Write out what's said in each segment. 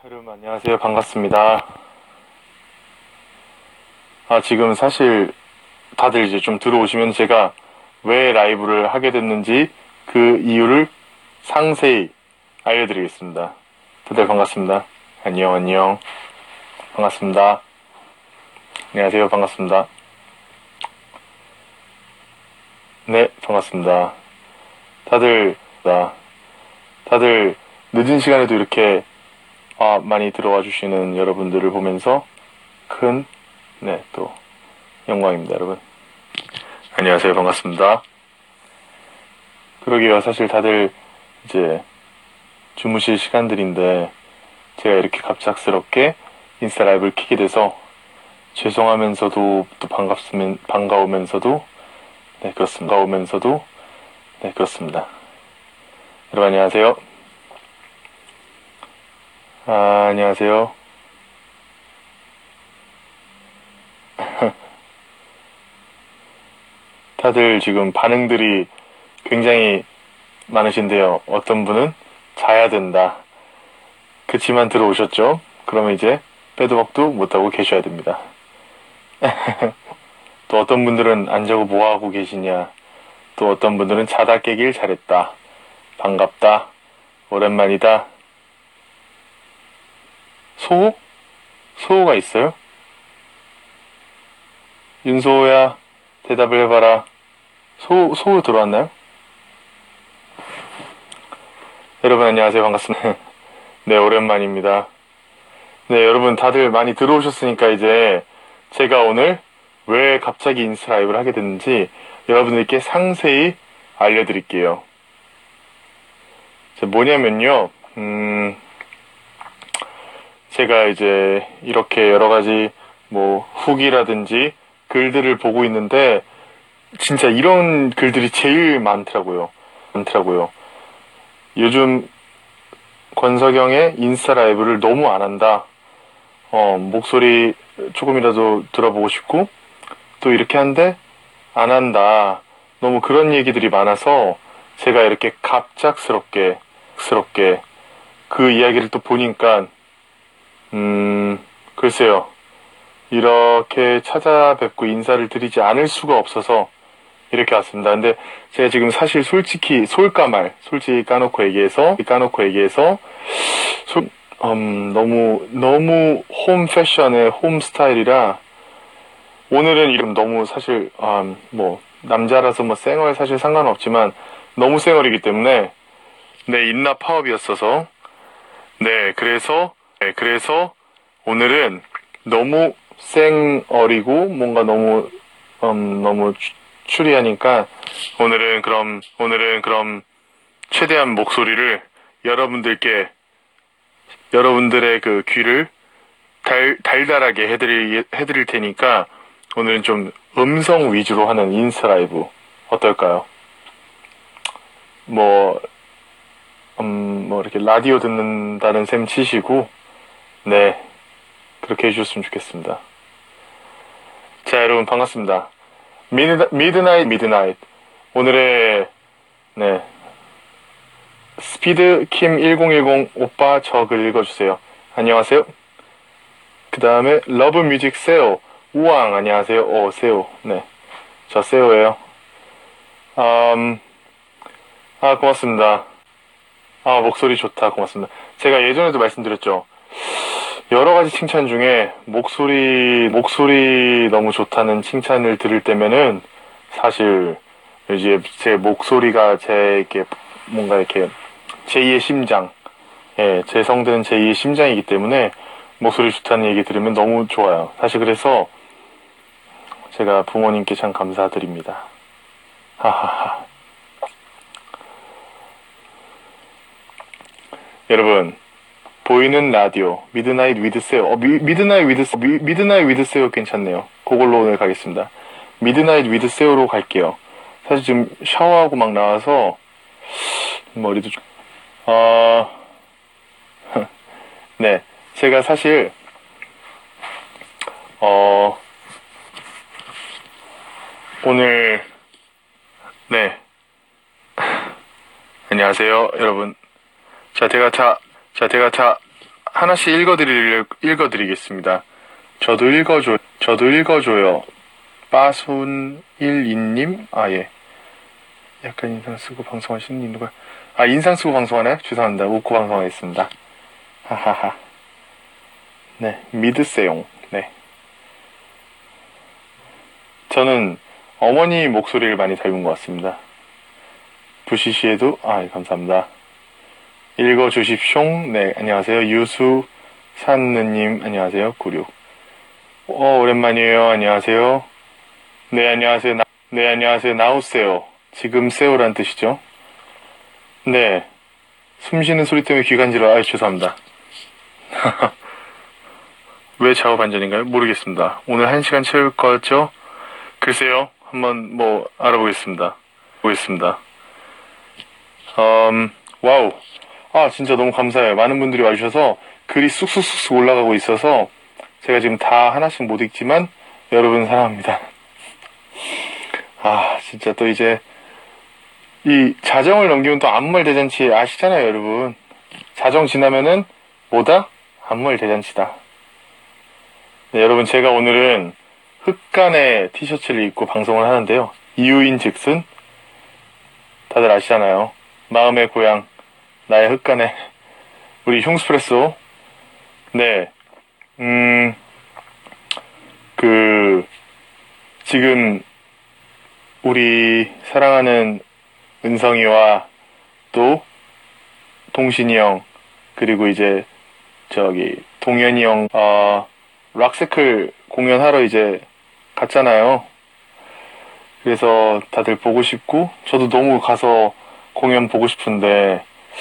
여러분 안녕하세요. 반갑습니다. 지금 사실 다들 이제 좀 들어오시면 제가 왜 라이브를 하게 됐는지 그 이유를 상세히 알려드리겠습니다. 다들 반갑습니다. 안녕. 반갑습니다. 안녕하세요. 반갑습니다. 네, 반갑습니다. 다들, 다들 늦은 시간에도 이렇게 많이 들어와 주시는 여러분들을 보면서 큰, 또 영광입니다, 여러분. 안녕하세요. 반갑습니다. 그러게요. 사실 다들 이제 주무실 시간들인데 제가 이렇게 갑작스럽게 인스타 라이브를 켜게 돼서 죄송하면서도 또 반가우면서도 그렇습니다. 여러분 안녕하세요. 안녕하세요. 다들 지금 반응들이 굉장히 많으신데요. 어떤 분은 자야 된다. 그치만 들어오셨죠? 그러면 이제 빼도 박도 못하고 계셔야 됩니다. 또 어떤 분들은 안 자고 뭐하고 계시냐. 또 어떤 분들은 자다 깨길 잘했다. 반갑다. 오랜만이다. 소호? 소호가 있어요? 윤소호야, 대답을 해봐라. 소호 들어왔나요? 여러분 안녕하세요. 반갑습니다. 네, 오랜만입니다. 네, 여러분 다들 많이 들어오셨으니까 이제 제가 오늘 왜 갑자기 인스타 라이브를 하게 됐는지 여러분들께 상세히 알려드릴게요. 뭐냐면요, 제가 이제 이렇게 여러 가지 후기라든지 글들을 보고 있는데 진짜 이런 글들이 제일 많더라고요. 요즘 권석영의 인스타 라이브를 너무 안 한다. 목소리 조금이라도 들어보고 싶고 또 이렇게 한데 안 한다. 너무 그런 얘기들이 많아서 제가 이렇게 갑작스럽게 그 이야기를 또 보니까 글쎄요. 이렇게 찾아뵙고 인사를 드리지 않을 수가 없어서 이렇게 왔습니다. 근데 제가 지금 사실 솔직히 솔직히 까놓고 얘기해서 너무 홈 패션의 홈 스타일이라 오늘은 이름 너무 사실 남자라서 쌩얼 사실 상관없지만 너무 쌩얼이기 때문에 인나 파업이었어서 그래서 오늘은 너무 쌩얼이고 뭔가 너무 추리하니까 오늘은 그럼 최대한 목소리를 여러분들의 그 귀를 달달하게 해드릴 테니까 오늘은 좀 음성 위주로 하는 인스타 라이브 어떨까요? 이렇게 라디오 듣는다는 셈 치시고 그렇게 해주셨으면 좋겠습니다. 자, 여러분 반갑습니다. 미드나잇 오늘의 스피드 킴 1010 오빠 저 글 읽어주세요. 안녕하세요. 그 다음에 러브 뮤직 세오 우왕 안녕하세요. 세오 저 세오예요. 고맙습니다. 목소리 좋다. 고맙습니다. 제가 예전에도 말씀드렸죠. 여러 가지 칭찬 중에 목소리 너무 좋다는 칭찬을 들을 때면은 사실 이제 제 목소리가 뭔가 이렇게 제2의 심장, 재성되는 제2의 심장이기 때문에 목소리 좋다는 얘기 들으면 너무 좋아요. 사실 그래서 제가 부모님께 참 감사드립니다. 하하하. 여러분 보이는 라디오 미드나잇 위드 세오 미드나잇 위드 세오 괜찮네요. 그걸로 오늘 가겠습니다. 미드나잇 위드 세오로 갈게요. 사실 지금 샤워하고 막 나와서 머리도 좀 제가 사실 오늘 안녕하세요 여러분. 자, 대가차 하나씩 읽어드리겠습니다. 저도 읽어줘요. 빠순12님? 아, 예. 약간 인상 쓰고 방송하시는 누가? 아, 인상 쓰고 방송하나요? 죄송합니다. 웃고 방송하겠습니다. 하하하. 네, 믿으세요. 네. 저는 어머니 목소리를 많이 닮은 것 같습니다. 부시시에도, 아, 예, 감사합니다. 읽어주십숑. 네, 안녕하세요. 유수산느님, 안녕하세요. 96. 오랜만이에요. 안녕하세요. 네, 안녕하세요. 네, 안녕하세요. 나오세요. 지금 세요란 뜻이죠. 네. 숨 쉬는 소리 때문에 귀 간지러워. 아유, 죄송합니다. 왜 좌우반전인가요? 모르겠습니다. 오늘 1시간 채울 거죠? 글쎄요. 한번 알아보겠습니다. 와우. 아, 진짜 너무 감사해요. 많은 분들이 와주셔서 글이 쑥쑥쑥쑥 올라가고 있어서 제가 지금 다 하나씩 못 읽지만 여러분 사랑합니다. 아, 진짜 또 이제 이 자정을 넘기면 또 안물대잔치 아시잖아요, 여러분. 자정 지나면은 뭐다? 안물대잔치다. 네, 여러분 제가 오늘은 흑간의 티셔츠를 입고 방송을 하는데요. 이유인 즉슨 다들 아시잖아요. 마음의 고향 나의 흑간의 우리 흉스프레소. 네. 지금 우리 사랑하는 은성이와 또 동신이 형 그리고 이제 동현이 형 락세클 공연하러 이제 갔잖아요. 그래서 다들 보고 싶고 저도 너무 가서 공연 보고 싶은데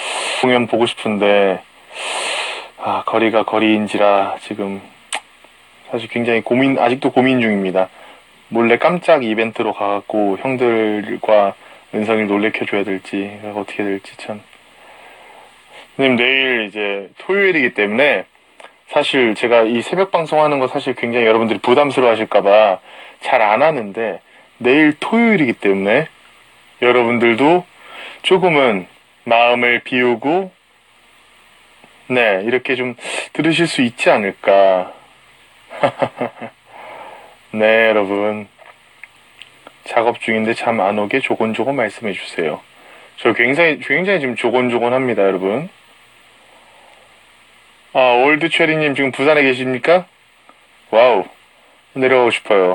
거리가 거리인지라 지금 사실 굉장히 아직도 고민 중입니다. 몰래 깜짝 이벤트로 가갖고 형들과 은성이를 놀래켜줘야 될지 어떻게 될지 참. 선생님 내일 이제 토요일이기 때문에 사실 제가 이 새벽 방송하는 거 사실 굉장히 여러분들이 부담스러워 하실까봐 잘 안 하는데 내일 토요일이기 때문에 여러분들도 조금은 마음을 비우고 네 이렇게 좀 들으실 수 있지 않을까. 네 여러분 작업 중인데 잠 안 오게 조곤조곤 말씀해 주세요. 저 굉장히 지금 조곤조곤합니다 여러분. 올드 체리님 지금 부산에 계십니까? 와우 내려가고 싶어요.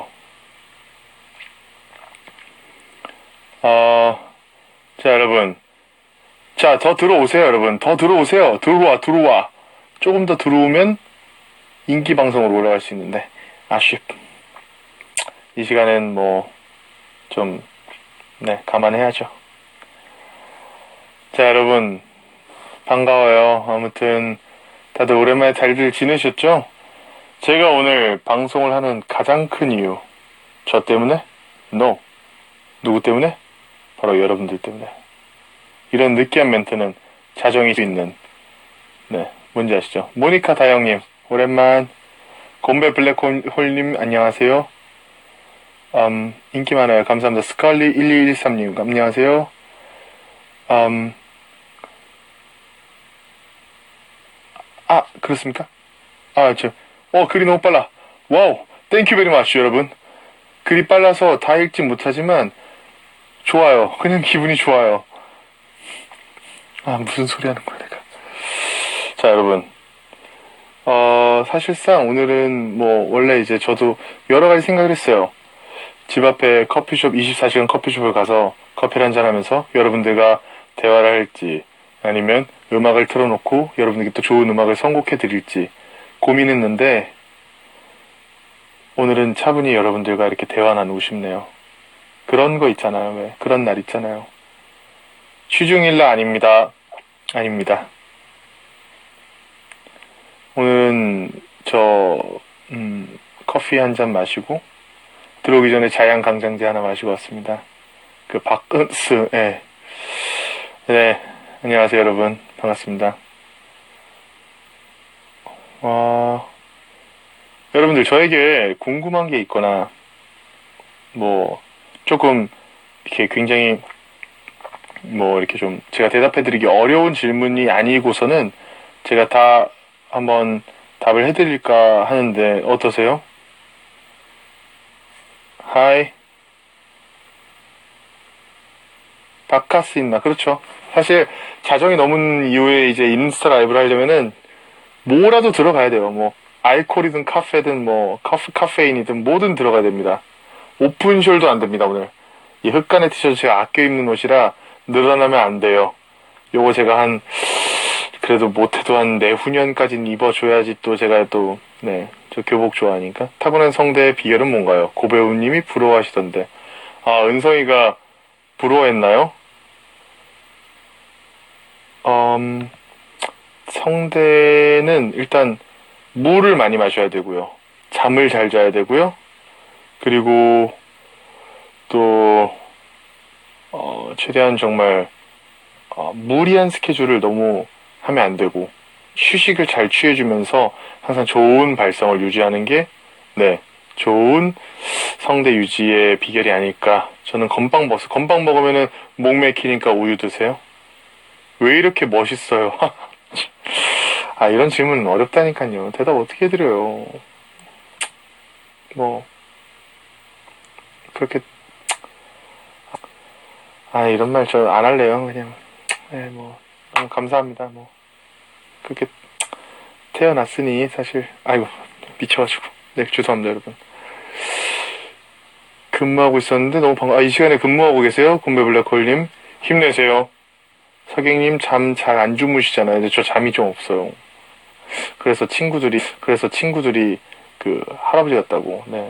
자 여러분 자 더 들어오세요 여러분. 더 들어오세요. 들어와 조금 더 들어오면 인기 방송으로 올라갈 수 있는데 아쉽. 이 시간엔 좀 감안해야죠. 자 여러분 반가워요. 아무튼 다들 오랜만에 잘들 지내셨죠? 제가 오늘 방송을 하는 가장 큰 이유 저 때문에? No. 누구 때문에? 바로 여러분들 때문에. 이런 느끼한 멘트는 자정일 수 있는 뭔지 아시죠? 모니카 다영님 오랜만. 곰배 블랙홀님 안녕하세요. 인기 많아요. 감사합니다. 스컬리 1113님 안녕하세요. 그렇습니까? 글이 너무 빨라. 와우 땡큐 베리 마치 여러분. 글이 빨라서 다 읽지 못하지만 좋아요. 그냥 기분이 좋아요. 무슨 소리 하는 거야 내가. 자 여러분 사실상 오늘은 원래 이제 저도 여러 가지 생각을 했어요. 집 앞에 커피숍 24시간 커피숍을 가서 커피를 한잔 하면서 여러분들과 대화를 할지 아니면 음악을 틀어놓고 여러분들께 또 좋은 음악을 선곡해 드릴지 고민했는데 오늘은 차분히 여러분들과 이렇게 대화 나누고 싶네요. 그런 거 있잖아요. 왜 그런 날 있잖아요. 취중일라 아닙니다. 오늘은 커피 한 잔 마시고 들어오기 전에 자양강장제 하나 마시고 왔습니다. 박은스 네 안녕하세요 여러분 반갑습니다. 여러분들 저에게 궁금한 게 있거나 조금 이렇게 굉장히 이렇게 좀 제가 대답해드리기 어려운 질문이 아니고서는 제가 다 한번 답을 해드릴까 하는데 어떠세요? 하이. 바카스 있나? 그렇죠. 사실 자정이 넘은 이후에 이제 인스타 라이브를 하려면은 뭐라도 들어가야 돼요. 뭐 알코올이든 카페든 뭐 카페인이든 뭐든 들어가야 됩니다. 오픈숄도 안 됩니다, 오늘. 이 흑간의 티셔츠 제가 아껴 입는 옷이라 늘어나면 안 돼요. 요거 제가 그래도 못해도 한 내후년까지는 입어줘야지 또 제가 또, 네, 저 교복 좋아하니까. 타고난 성대의 비결은 뭔가요? 고배우님이 부러워하시던데. 아, 은성이가 부러워했나요? 성대는 일단 물을 많이 마셔야 되고요. 잠을 잘 자야 되고요. 그리고 또 최대한 정말 무리한 스케줄을 너무 하면 안 되고 휴식을 잘 취해주면서 항상 좋은 발성을 유지하는 게 네, 좋은 성대 유지의 비결이 아닐까. 저는 건빵 먹으면은 목 맥히니까 우유 드세요. 왜 이렇게 멋있어요? 아, 이런 질문 어렵다니까요. 대답 어떻게 해드려요? 뭐 그렇게 이런 말 저 안 할래요. 그냥 뭐 너무 감사합니다. 뭐 그렇게 태어났으니 사실 아이고 미쳐가지고 네 죄송합니다 여러분. 근무하고 있었는데 너무 이 시간에 근무하고 계세요? 곰배블랙홀님 힘내세요. 서객님 잠 잘 안 주무시잖아요. 근데 저 잠이 좀 없어요. 그래서 친구들이 그 할아버지 같다고. 네.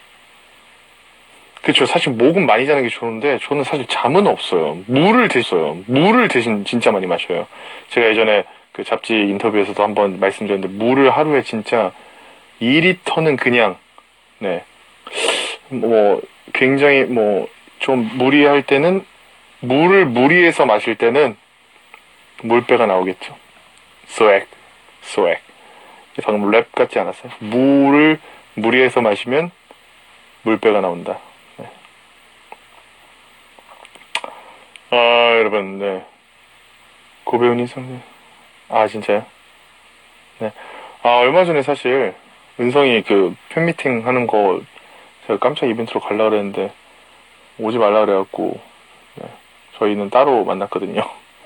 그쵸. 사실 목은 많이 자는 게 좋은데 저는 사실 잠은 없어요. 물을 대신 진짜 많이 마셔요. 제가 예전에 그 잡지 인터뷰에서도 한번 말씀드렸는데 물을 하루에 진짜 2리터는 그냥 네. 뭐 굉장히 뭐 좀 무리할 때는 물을 무리해서 마실 때는 물배가 나오겠죠. 소액. 방금 랩 같지 않았어요? 물을 무리해서 마시면 물배가 나온다. 네. 여러분, 네. 고배우님 성님. 진짜요? 네. 얼마 전에 사실, 은성이 그 팬미팅 하는 거 제가 깜짝 이벤트로 가려고 그랬는데, 오지 말라 그래갖고, 네. 저희는 따로 만났거든요.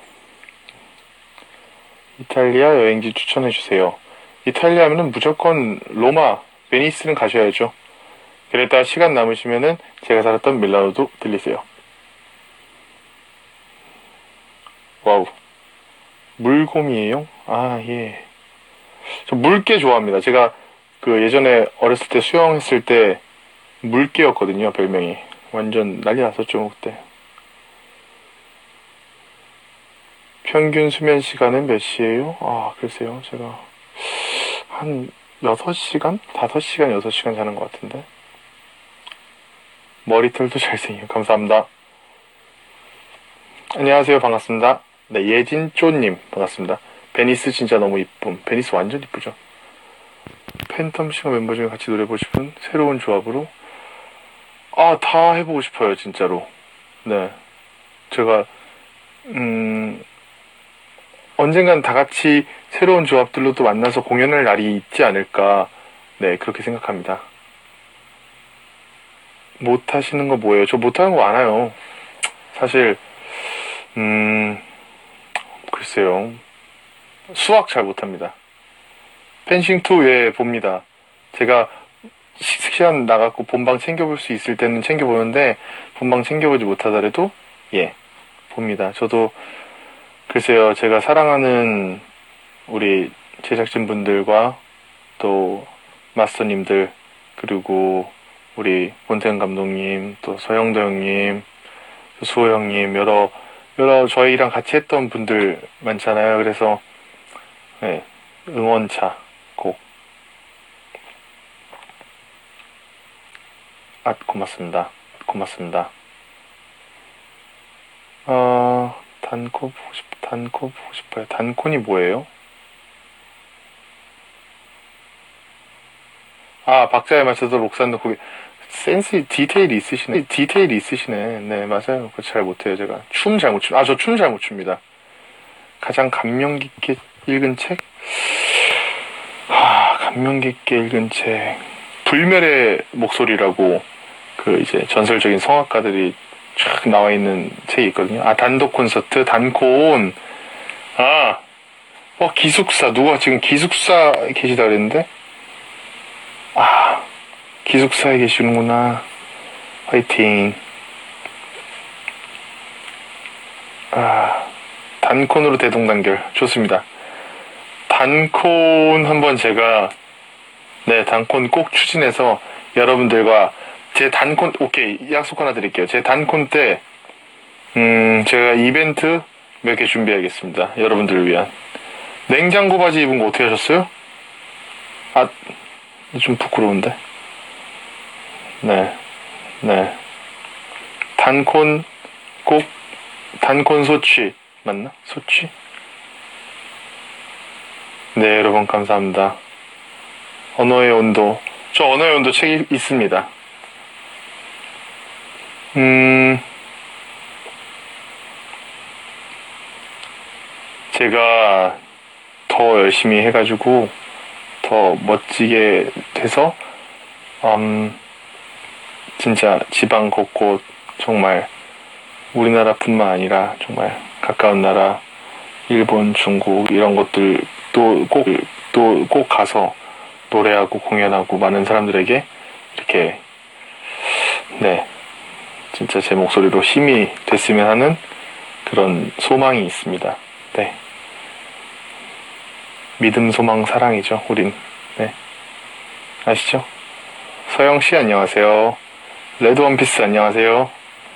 이탈리아 여행지 추천해주세요. 이탈리아면은 무조건 로마, 베니스는 가셔야죠. 그랬다 시간 남으시면은 제가 살았던 밀라노도 들리세요. 와우. 물곰이에요? 예. 저 물개 좋아합니다. 제가 그 예전에 어렸을 때 수영했을 때 물개였거든요, 별명이. 완전 난리 났었죠, 그때. 평균 수면 시간은 몇 시예요? 글쎄요. 제가 한 6시간? 5시간, 6시간 자는 것 같은데. 머리털도 잘생겨요. 감사합니다. 안녕하세요. 반갑습니다. 네, 예진쪼님. 반갑습니다. 베니스 진짜 너무 이쁨. 베니스 완전 이쁘죠? 팬텀 싱어 멤버 중에 같이 노래 보고 싶은 새로운 조합으로? 다 해보고 싶어요. 진짜로. 네. 제가, 언젠간 다 같이 새로운 조합들로 또 만나서 공연할 날이 있지 않을까. 네, 그렇게 생각합니다. 못하시는 거 뭐예요? 저 못하는 거 많아요. 사실, 글쎄요. 수학 잘 못합니다. 펜싱2 예, 봅니다. 제가 시간 나갖고 본방 챙겨볼 수 있을 때는 챙겨보는데, 본방 챙겨보지 못하더라도, 예, 봅니다. 저도, 글쎄요, 제가 사랑하는 우리 제작진분들과 또 마스터님들, 그리고 우리 본태현 감독님, 또 서영도 형님, 수호 형님, 여러 저희랑 같이 했던 분들 많잖아요. 그래서, 네, 응원차 꼭. 고맙습니다. 고맙습니다. 단코 보고 싶어요. 단콘이 뭐예요? 박자에 맞춰서 록산 넣고, 디테일이 있으시네. 네, 맞아요. 그거 잘 못해요, 제가. 춤 잘 못 저 춤 잘 못 춥니다. 가장 감명 깊게 읽은 책? 감명 깊게 읽은 책. 불멸의 목소리라고, 그 이제 전설적인 성악가들이 쫙 나와 있는 책이 있거든요. 단독 콘서트, 단콘. 기숙사. 누가 지금 기숙사 계시다 그랬는데? 기숙사에 계시는구나. 화이팅. 단콘으로 대동단결. 좋습니다. 단콘 한번 제가, 단콘 꼭 추진해서 여러분들과 제 단콘, 오케이, 약속 하나 드릴게요. 제 단콘 때, 제가 이벤트 몇 개 준비하겠습니다. 여러분들을 위한. 냉장고 바지 입은 거 어떻게 하셨어요? 좀 부끄러운데. 단콘, 단콘 소취. 맞나? 소취? 네, 여러분, 감사합니다. 언어의 온도. 저 언어의 온도 책이 있습니다. 제가 더 열심히 해가지고 더 멋지게 돼서 진짜 지방 곳곳 정말 우리나라뿐만 아니라 정말 가까운 나라 일본, 중국 이런 것들도 꼭 가서 노래하고 공연하고 많은 사람들에게 이렇게 진짜 제 목소리로 힘이 됐으면 하는 그런 소망이 있습니다. 믿음, 소망, 사랑이죠, 우린. 아시죠? 서영씨 안녕하세요. 레드 원피스 안녕하세요.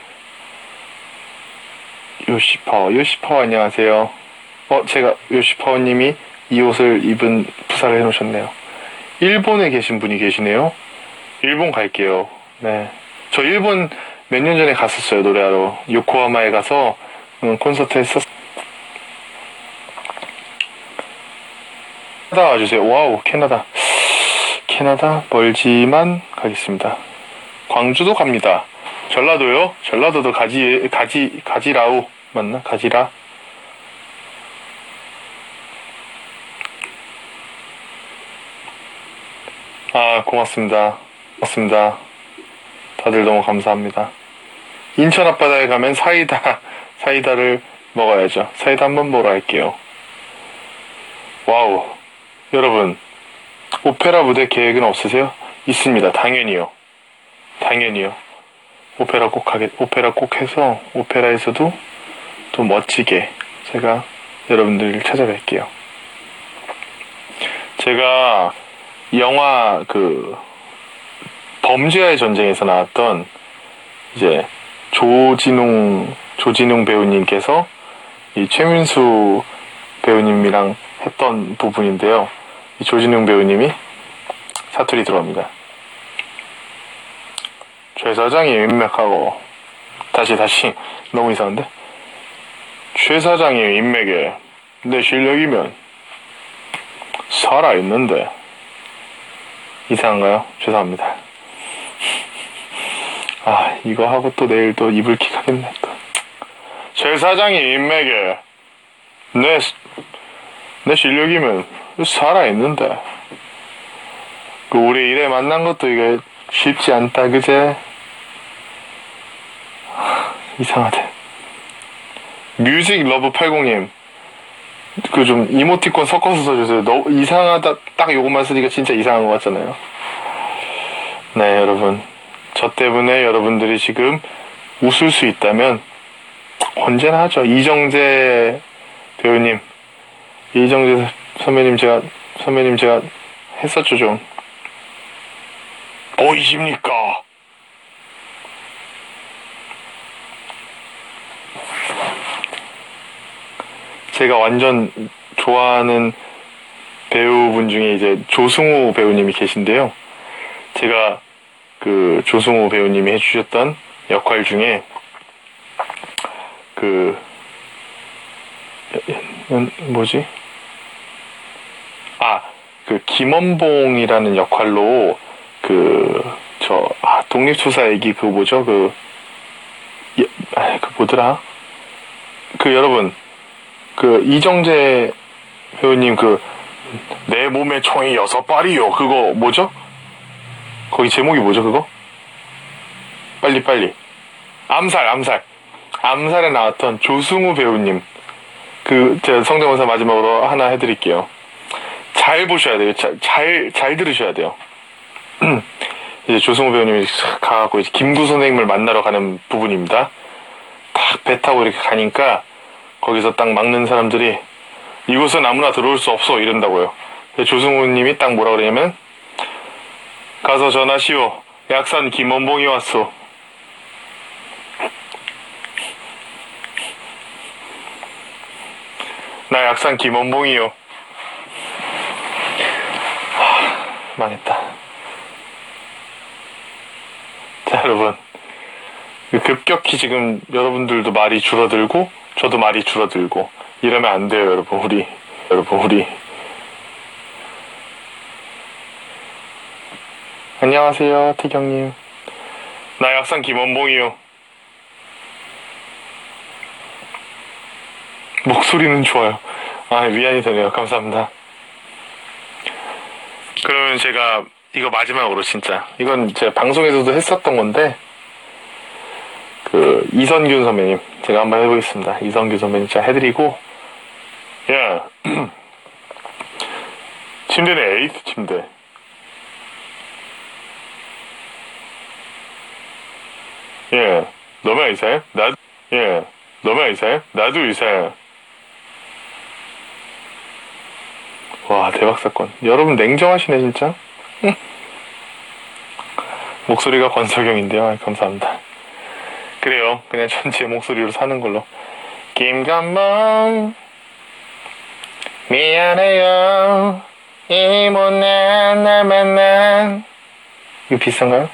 요시파워 안녕하세요. 제가 요시파워님이 이 옷을 입은 프사를 해놓으셨네요. 일본에 계신 분이 계시네요. 일본 갈게요. 저 일본 몇 년 전에 갔었어요, 노래하러. 요코하마에 가서 콘서트 했었어요. 캐나다 와주세요. 와우, 캐나다 멀지만 가겠습니다. 광주도 갑니다. 전라도요? 전라도도 가지라우 맞나? 가지라. 고맙습니다. 다들 너무 감사합니다. 인천 앞바다에 가면 사이다를 먹어야죠. 사이다 한번 보러 갈게요. 와우. 여러분, 오페라 무대 계획은 없으세요? 있습니다. 당연히요. 오페라 꼭 해서 오페라에서도 또 멋지게 제가 여러분들을 찾아뵐게요. 제가 영화 범죄와의 전쟁에서 나왔던 이제 조진웅 배우님께서 이 최민수 배우님이랑 했던 부분인데요. 이 조진웅 배우님이 사투리 들어옵니다. 최 사장이 인맥하고 다시 너무 이상한데? 최 사장이 인맥에 내 실력이면 살아있는데 이상한가요? 죄송합니다. 이거 하고 또 내일 또 이불킥 하겠네 또. 최 사장이 인맥에 내 실력이면 살아있는데 우리 일에 만난 것도 이게 쉽지 않다 그제? 이상하대. 뮤직 러브 80님 좀 이모티콘 섞어서 써주세요. 너무 이상하다. 딱 요것만 쓰니까 진짜 이상한 것 같잖아요. 여러분, 저 때문에 여러분들이 지금 웃을 수 있다면 언제나 하죠. 이정재 배우님, 이정재 선배님 제가 했었죠 좀. 보이십니까? 제가 완전 좋아하는 배우분 중에 이제 조승우 배우님이 계신데요. 제가 조승우 배우님이 해주셨던 역할 중에 김원봉이라는 역할로 독립투사 얘기 뭐더라? 여러분 이정재 배우님 내 몸에 총이 6발이요. 그거 뭐죠? 거기 제목이 뭐죠 그거? 빨리. 암살에 나왔던 조승우 배우님. 제가 성대모사 마지막으로 하나 해드릴게요. 잘 보셔야 돼요. 잘 들으셔야 돼요. 이제 조승우 배우님이 가갖고 이제 김구 선생님을 만나러 가는 부분입니다. 딱 배 타고 이렇게 가니까 거기서 딱 막는 사람들이 이곳은 아무나 들어올 수 없어 이런다고요. 조승우님이 딱 뭐라 그러냐면 가서 전하시오. 약산 김원봉이 왔소. 나 약산 김원봉이요. 망했다. 자, 여러분. 급격히 지금 여러분들도 말이 줄어들고 저도 말이 줄어들고 이러면 안 돼요, 여러분. 우리. 안녕하세요, 태경님. 나 약산 김원봉이요. 목소리는 좋아요. 위안이 되네요. 감사합니다. 그러면 제가 이거 마지막으로 진짜 이건 제가 방송에서도 했었던 건데 이선균 선배님 제가 한번 해보겠습니다. 이선균 선배님 제가 해드리고 야 침대는 에이스 침대. 예, 너만 의사야? 너만 의사야? 나도 의사야. 와, 대박 사건. 여러분 냉정하시네 진짜. 목소리가 권석영인데요. 감사합니다. 그래요. 그냥 제 목소리로 사는 걸로. 김감봉 미안해요. 이 못난 날 만난. 이거 비싼가요?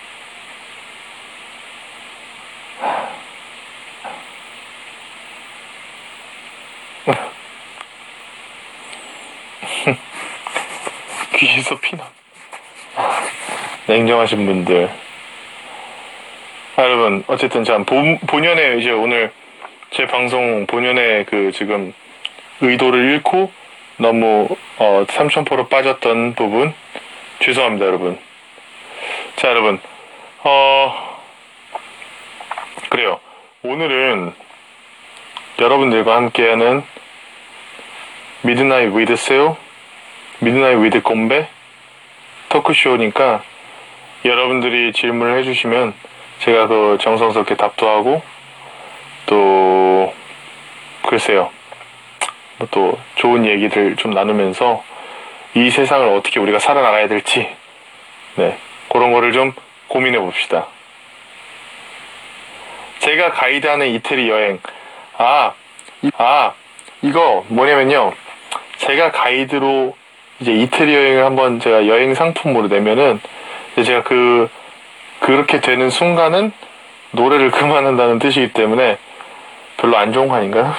귀에서 피나. 냉정하신 분들. 여러분, 어쨌든 참 본연의 이제 오늘 제 방송 본연의 지금 의도를 잃고 너무 삼천포로 빠졌던 부분 죄송합니다, 여러분. 자, 여러분. 그래요. 오늘은 여러분들과 함께하는 미드나잇 위드 세요, 미드나잇 위드 곰베 토크쇼니까 여러분들이 질문을 해주시면 제가 정성스럽게 답도 하고 또 글쎄요 또 좋은 얘기들 좀 나누면서 이 세상을 어떻게 우리가 살아나가야 될지 그런 거를 좀 고민해 봅시다. 제가 가이드하는 이태리 여행 이거 뭐냐면요, 제가 가이드로 이제 이태리 여행을 한번 제가 여행 상품으로 내면은 이제 제가 그렇게 되는 순간은 노래를 그만한다는 뜻이기 때문에 별로 안 좋은 거 아닌가요?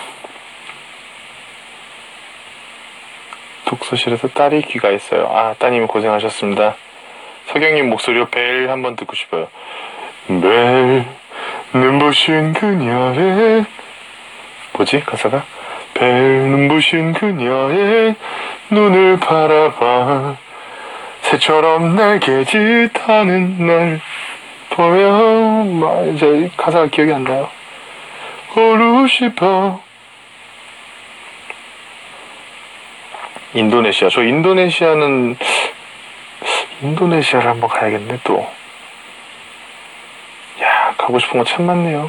독서실에서 딸이 귀가했어요. 따님이 고생하셨습니다. 석영님 목소리로 벨 한번 듣고 싶어요. 벨 눈부신 그녀의 뭐지 가사가? 벨 눈부신 그녀의 눈을 바라봐 새처럼 날개짓하는 날 보여. 이제 가사가 기억이 안 나요. 오르고 싶어. 인도네시아. 저 인도네시아를 한번 가야겠네 또. 야, 가고 싶은 거 참 많네요.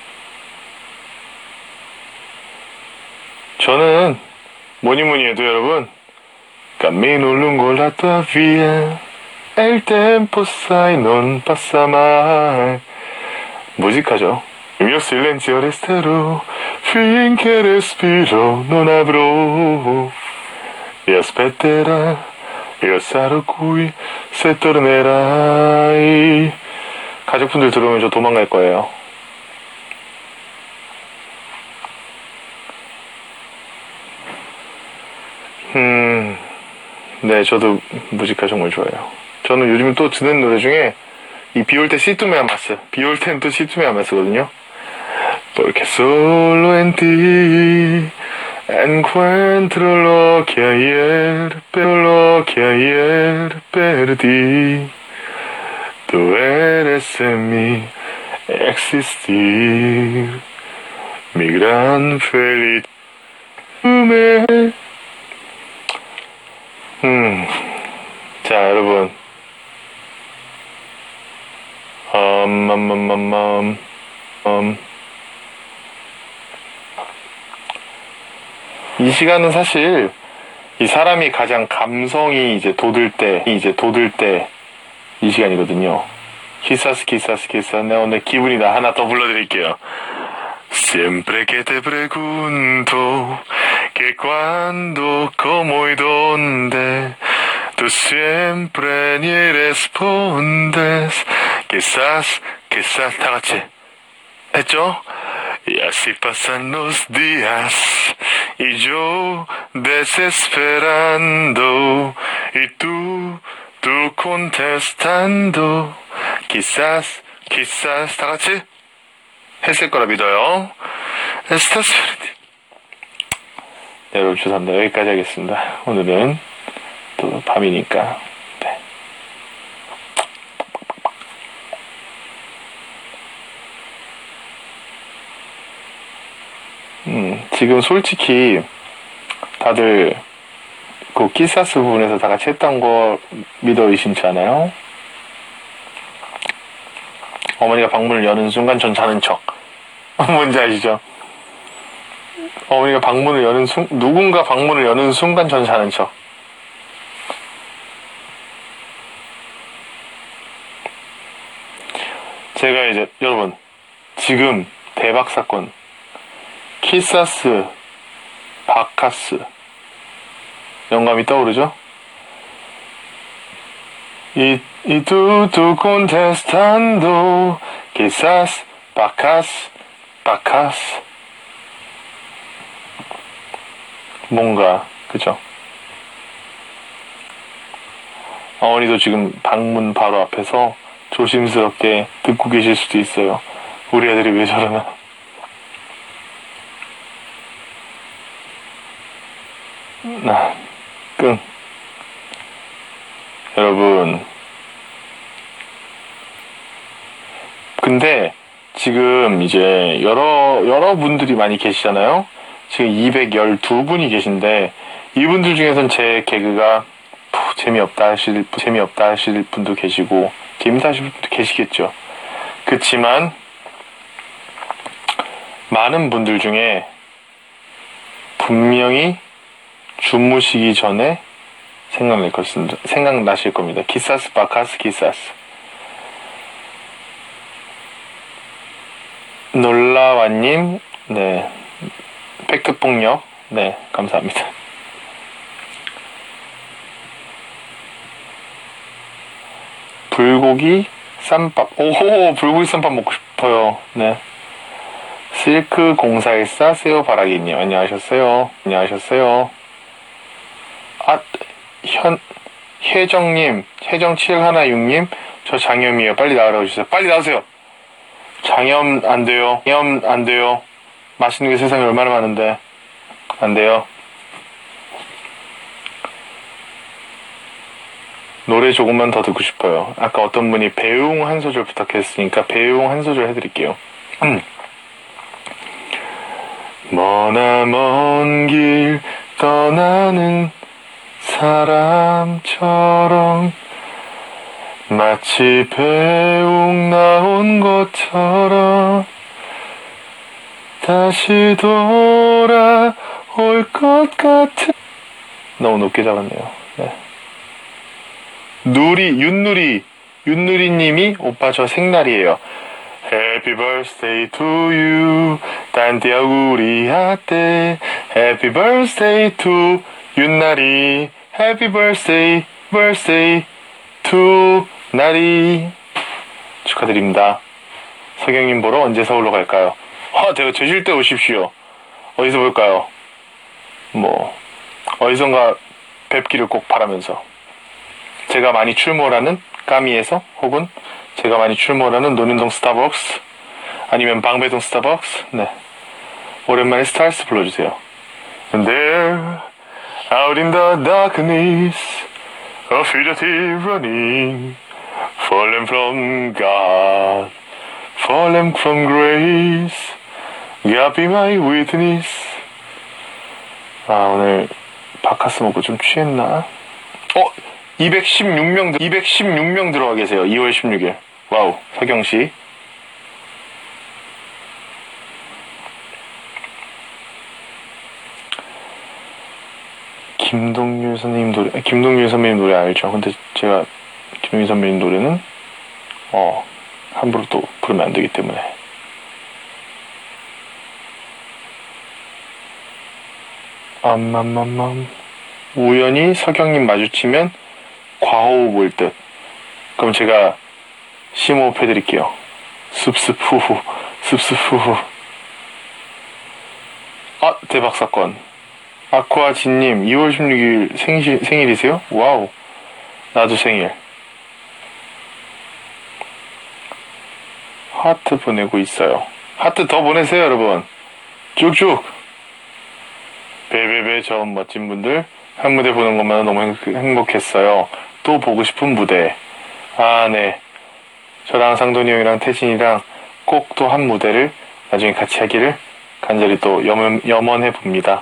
저는 뭐니 해도 여러분 Camino lungo la tua via El tempo sai non passa mai. 무직하죠. Il mio silenzio resterò finché respiro non avrò e aspetterà io sarò qui se tornerai. 가족분들 들어오면 저 도망갈 거예요. 네, 저도 무지카 정말 좋아해요. 저는 요즘 또 듣는 노래 중에 이 비올 때 시투메 아마스, 비올 때는 또 시투메 아마스거든요. Porque solo en ti Encuentro lo que ayer perdí. Tú eres en mi existir, mi gran felicidad. 자, 여러분. 이 시간은 사실 이 사람이 가장 감성이 이제 돋을 때 이 시간이거든요. 키사스. 네, 오늘 기분이다. 하나 더 불러드릴게요. Siempre que te pregunto que cuándo, cómo y dónde, tú siempre ni respondes. Quizás 다 같이 했죠? Y así pasan los días y yo desesperando y tú contestando. Quizás 다 같이 했을 거라 믿어요. Estás feliz. 네, 여러분 죄송합니다. 여기까지 하겠습니다. 오늘은 또 밤이니까. 지금 솔직히 다들 그 키사스 부분에서 다 같이 했던 거 믿어 의심치 않아요? 어머니가 방문을 여는 순간 전 자는 척. 뭔지 아시죠? 어머니가 방문을 여는 누군가 방문을 여는 순간 전 자는 척. 제가 이제 여러분 지금 대박 사건 키사스 바카스 영감이 떠오르죠? Y tú contestando quizás 바카스 뭔가 그죠? 어머니도 지금 방문 바로 앞에서 조심스럽게 듣고 계실 수도 있어요. 우리 애들이 왜 저러나. 끙. 여러분. 근데 지금 이제 여러분들이 많이 계시잖아요. 지금 212분이 계신데 이분들 중에선 제 개그가 재미없다 하실 분도 계시고 재밌다 하실 분도 계시겠죠. 그치만 많은 분들 중에 분명히 주무시기 전에 생각나실 겁니다. 키사스 바카스 키사스. 놀라와님, 네. 팩트폭력, 네. 감사합니다. 불고기 쌈밥. 오호, 불고기 쌈밥 먹고 싶어요. 네. 실크 0414 세요 바라기님, 안녕하셨어요. 혜정님, 혜정716님, 저 장염이에요. 빨리 나으라고 해주세요. 빨리 나오세요. 장염 안 돼요. 맛있는 게 세상에 얼마나 많은데. 안 돼요. 노래 조금만 더 듣고 싶어요. 아까 어떤 분이 배웅 한 소절 부탁했으니까 배웅 한 소절 해드릴게요. 머나먼 길 떠나는 사람처럼 마치 배웅 나온 것처럼 다시 돌아올 것 같은. 너무 높게 잡았네요. 네. 윤누리님이 오빠 저 생날이에요. Happy birthday to you. 딴띠야 우리한테. Happy birthday to 윤나리. Happy birthday to 나리. 축하드립니다. 서경님 보러 언제 서울로 갈까요? 내가 되실 때 오십시오. 어디서 볼까요? 어디선가 뵙기를 꼭 바라면서. 제가 많이 출몰하는 까미에서 혹은 제가 많이 출몰하는 논현동 스타벅스 아니면 방배동 스타벅스. 네. 오랜만에 스타일스 불러주세요. And there, out in the darkness, a fugitive running, fallen from God, fallen from grace. God be my witness. 아, 오늘 바카스 먹고 좀 취했나? 216명 들어와 계세요. 2월 16일. 와우, 서경씨. 김동률 선배님 노래 알죠? 근데 제가 김동률 선배님 노래는 함부로 또 부르면 안 되기 때문에. 우연히 서경님 마주치면 과호흡 올 듯. 그럼 제가 심호흡 해드릴게요. 습습 후후, 습습 후후. 아, 대박 사건. 아쿠아진님, 2월 16일 생일이세요? 와우. 나도 생일. 하트 보내고 있어요. 하트 더 보내세요, 여러분. 쭉쭉. 베베베 저 멋진 분들 한 무대 보는 것만 너무 행복했어요. 또 보고 싶은 무대. 아, 네. 저랑 상돈이 형이랑 태진이랑 꼭 또 한 무대를 나중에 같이 하기를 간절히 또 염원해 봅니다.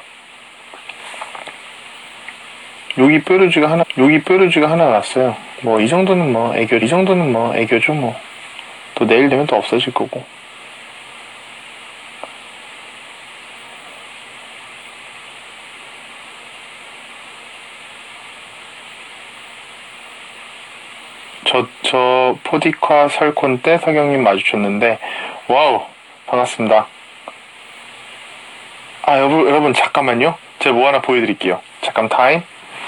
여기 뾰루지가 하나 났어요. 뭐 이 정도는 뭐 애교죠 뭐. 또 내일 되면 또 없어질 거고. 저 포디카 설콘 때 서경님 마주쳤는데 와우 반갑습니다. 아 여러분 잠깐만요. 제가 뭐 하나 보여드릴게요. 잠깐 타임.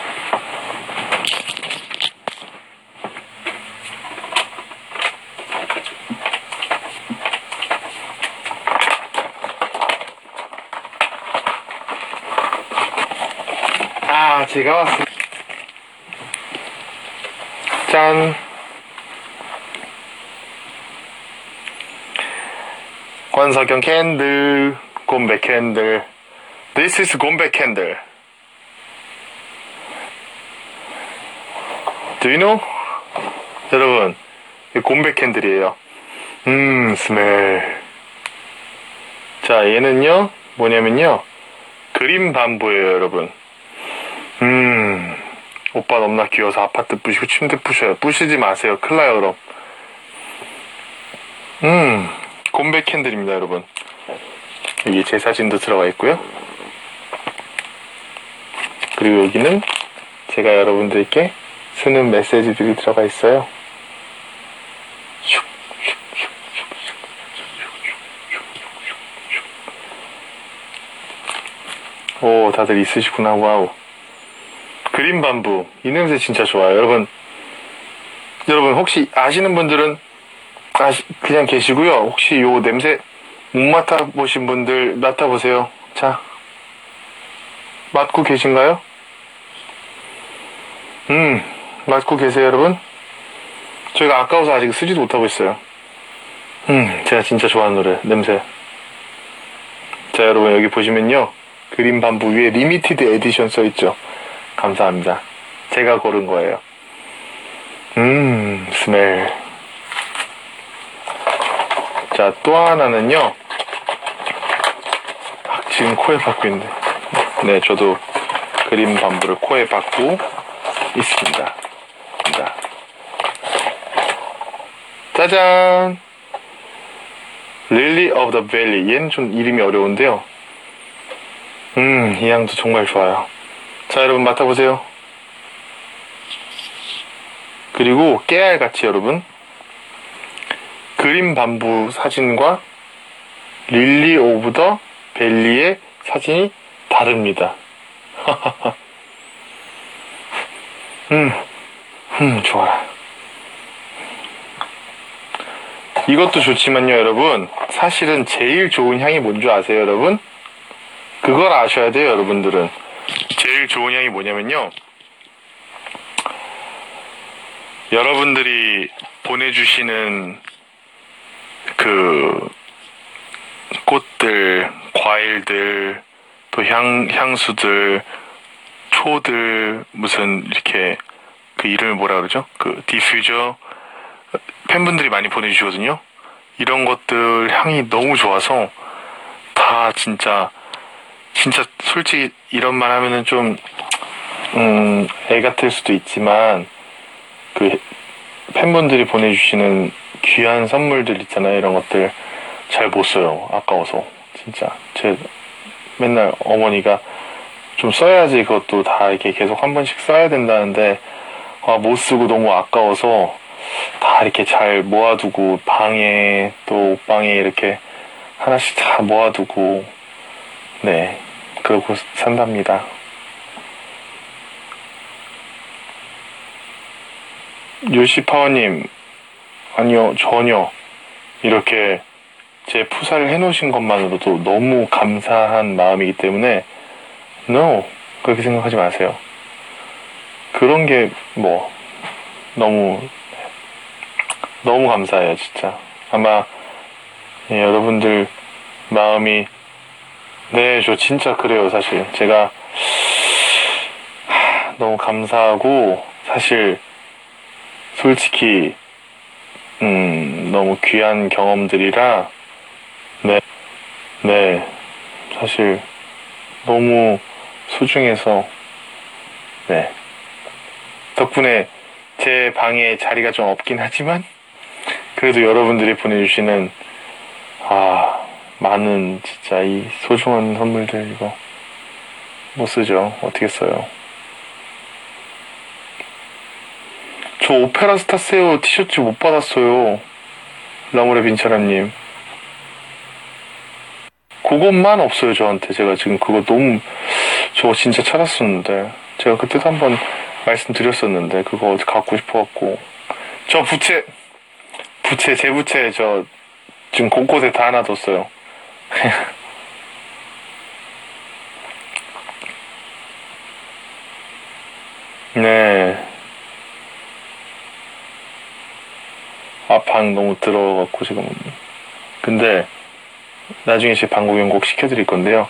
아 제가 왔습니다. 짠. 권석영 캔들, 곰백 캔들. This is 곰백 캔들. Do you know? 여러분, 곰백 캔들이에요. 스멜. 자, 얘는요, 뭐냐면요, 그린 밤부예요, 여러분. 오빠 너무나 귀여워서 아파트 부시고 침대 부셔요. 부시지 마세요. 큰일 나요, 그럼. 곰백 캔들입니다, 여러분. 여기 제 사진도 들어가 있고요. 그리고 여기는 제가 여러분들께 쓰는 메시지들이 들어가 있어요. 오, 다들 있으시구나. 와우. 그린 밤부. 이 냄새 진짜 좋아요. 여러분 혹시 아시는 분들은 그냥 계시고요. 혹시 요 냄새 못 맡아보신 분들 맡아보세요. 자, 맡고 계신가요? 맡고 계세요, 여러분? 저희가 아까워서 아직 쓰지도 못하고 있어요. 제가 진짜 좋아하는 노래, 냄새. 자, 여러분 여기 보시면요. 그린 밤부 위에 리미티드 에디션 써있죠. 감사합니다. 제가 고른 거예요. 스멜. 자, 또 하나는요. 지금 코에 박고 있는데. 네, 저도 그린 밤부를 코에 박고 있습니다. 자. 짜잔! Lily of the Valley. 얘는 좀 이름이 어려운데요. 이 향도 정말 좋아요. 자, 여러분 맡아보세요. 그리고 깨알같이 여러분 그린 밤부 사진과 릴리 오브 더 벨리의 사진이 다릅니다. 좋아. 이것도 좋지만요, 여러분. 사실은 제일 좋은 향이 뭔지 아세요, 여러분? 그걸 아셔야 돼요, 여러분들은. 제일 좋은 향이 뭐냐면요. 여러분들이 보내주시는 그 꽃들, 과일들, 또 또 향수들, 초들, 무슨 이렇게 그 이름을 뭐라 그러죠? 그 디퓨저 팬분들이 많이 보내주시거든요. 이런 것들 향이 너무 좋아서 다 진짜 솔직히 이런 말 하면은 좀 애 같을 수도 있지만 그 팬분들이 보내주시는 귀한 선물들 있잖아요. 이런 것들 잘 못 써요. 아까워서 진짜 제 맨날 어머니가 좀 써야지 그것도 다 이렇게 계속 한 번씩 써야 된다는데 못 쓰고 너무 아까워서 다 이렇게 잘 모아두고 방에 또 옷방에 이렇게 하나씩 다 모아두고 네 그러고 산답니다. 요시파워님 아니요 전혀 이렇게 제 푸사를 해놓으신 것만으로도 너무 감사한 마음이기 때문에 No 그렇게 생각하지 마세요. 그런 게 뭐 너무 감사해요 진짜. 아마 여러분들 마음이 네 저 진짜 그래요. 사실 제가 너무 감사하고 사실 솔직히 너무 귀한 경험들이라 네 사실 너무 소중해서 네 덕분에 제 방에 자리가 좀 없긴 하지만 그래도 여러분들이 보내주시는 많은 진짜 이 소중한 선물들 이거 못 쓰죠. 어떻게 써요. 저 오페라 스타세오 티셔츠 못 받았어요. 라모레 빈차라님. 그것만 없어요 저한테. 제가 지금 그거 너무 저거 진짜 찾았었는데 제가 그때도 한번 말씀드렸었는데 그거 갖고 싶어갖고 저 제 부채 저 지금 곳곳에 다 놔뒀어요. 네. 방 너무 들어갖고 지금. 근데 나중에 제 방 구경 꼭 시켜드릴 건데요.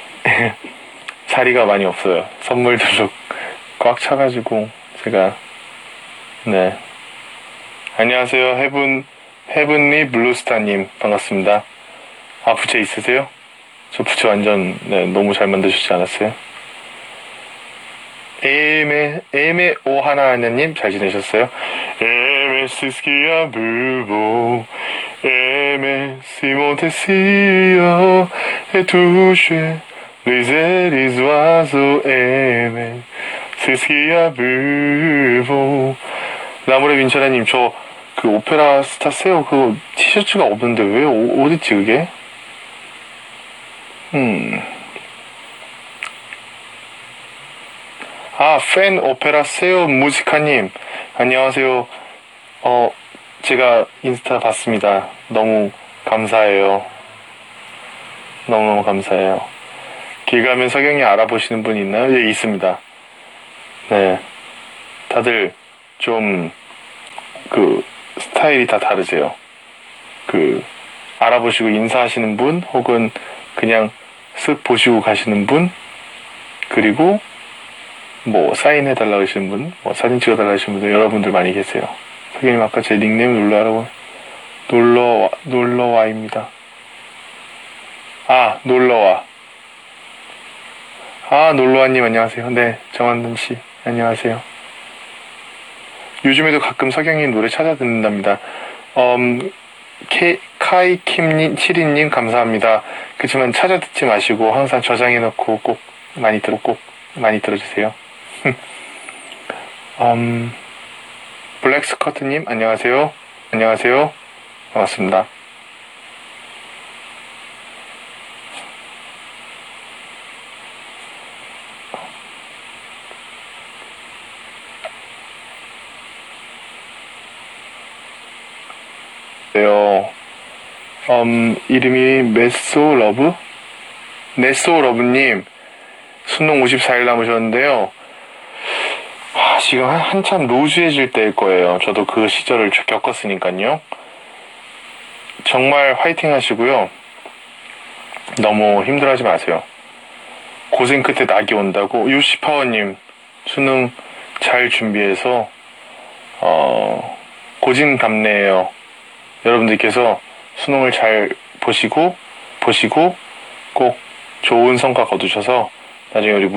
자리가 많이 없어요. 선물들로 꽉 차가지고 제가 네. 안녕하세요. 헤븐리 블루스타님 반갑습니다. 부채 있으세요? 저 부채 완전 너무 잘 만드셨지 않았어요? 에메 오하나하나님 잘 지내셨어요? 에메 시스키아 불보 에메 시몬테시어 에투쉐 리제리즈 와소 에메 시스키아 불보 라모레 빈차라님 저 그 오페라 스타 세오 그거 티셔츠가 없는데 왜 어딨지 그게? 팬 오페라 세오 무지카님 안녕하세요. 제가 인스타 봤습니다. 너무 감사해요. 너무너무 감사해요. 길 가면 석영이 알아보시는 분 있나요? 예, 있습니다. 네. 다들 좀 스타일이 다 다르세요. 알아보시고 인사하시는 분, 혹은 그냥 쓱 보시고 가시는 분, 그리고 뭐 사인해달라고 하시는 분, 뭐 사진 찍어달라고 하시는 분들 여러분들 많이 계세요. 선생님 아까 제 닉네임 놀러와입니다. 놀러와. 놀러와님 안녕하세요. 네, 정한돈씨 안녕하세요. 요즘에도 가끔 석영님 노래 찾아 듣는답니다. 카이킴님, 치리님 감사합니다. 그렇지만 찾아 듣지 마시고 항상 저장해놓고 꼭 많이 들어주세요. 블랙스커트님 안녕하세요. 안녕하세요. 반갑습니다. 이름이 네소러브님 수능 54일 남으셨는데요. 지금 한참 루즈해질 때일 거예요. 저도 그 시절을 겪었으니까요. 정말 화이팅 하시고요. 너무 힘들어하지 마세요. 고생 끝에 낙이 온다고. 요시파워님, 수능 잘 준비해서 고진감래예요. 여러분들께서 수능을 잘 보시고 꼭 좋은 성과 거두셔서 나중에 우리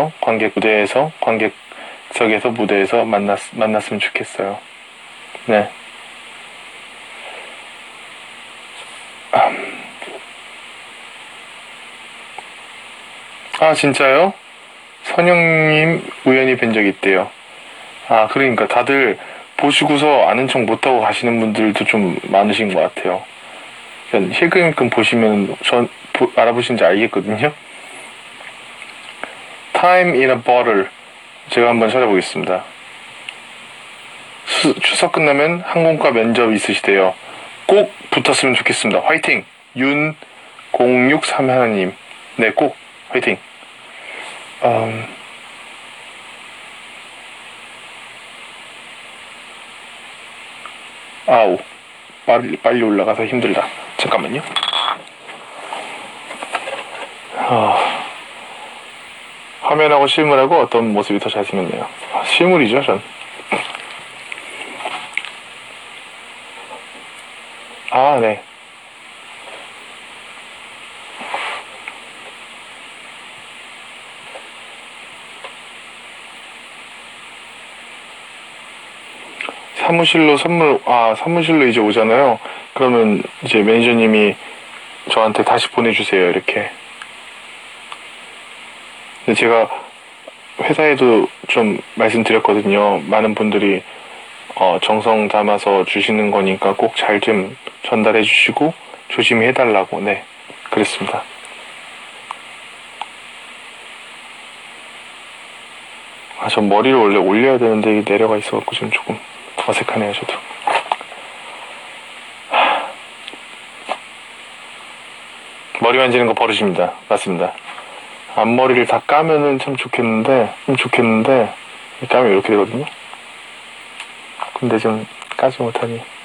관객석에서 무대에서 만났으면 좋겠어요. 네. 아, 진짜요? 선영님 우연히 뵌 적 있대요. 아, 그러니까 다들 보시고서 아는 척 못하고 가시는 분들도 좀 많으신 것 같아요. 힐끔힐끔 보시면 알아보신지 알겠거든요. Time in a bottle. 제가 한번 찾아보겠습니다. 추석 끝나면 항공과 면접 있으시대요. 꼭 붙었으면 좋겠습니다. 화이팅! 윤0631님. 네, 꼭 화이팅! 아우, 빨리 올라가서 힘들다. 잠깐만요. 화면하고 실물하고 어떤 모습이 더 잘생겼네요. 실물이죠, 전. 아, 네. 사무실로 이제 오잖아요. 그러면 이제 매니저님이 저한테 다시 보내주세요, 이렇게. 근데 제가 회사에도 좀 말씀드렸거든요. 많은 분들이 정성 담아서 주시는 거니까 꼭 잘 좀 전달해 주시고 조심히 해달라고. 네, 그랬습니다. 전 머리를 원래 올려야 되는데 이게 내려가 있어갖고 좀 조금 어색하네요, 저도. 머리 만지는 거 버릇입니다. 맞습니다. 앞머리를 다 까면은 좀 좋겠는데 까면 이렇게 되거든요. 근데 좀 까지 못하니